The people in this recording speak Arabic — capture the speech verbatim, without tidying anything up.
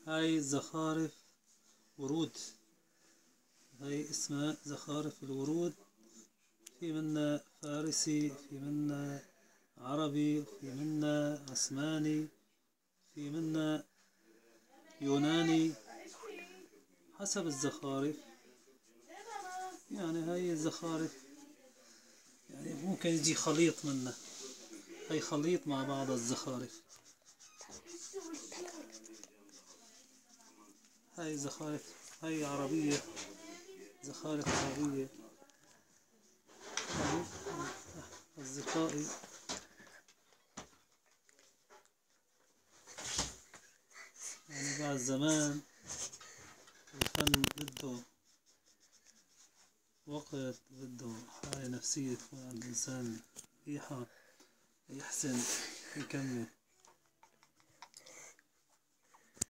هاي زخارف ورود، هاي اسمها زخارف الورود. في منا فارسي، في منا عربي، في منا عثماني، في منا يوناني حسب الزخارف. يعني هاي الزخارف يعني ممكن يجي خليط منها، هاي خليط مع بعض الزخارف. هاي زخارف، هاي عربية، زخارف عربية. أصدقائي يعني بعد زمان الفن بده وقت، بده حالة نفسية تكون عند الإنسان مريحة يحسن يكمل.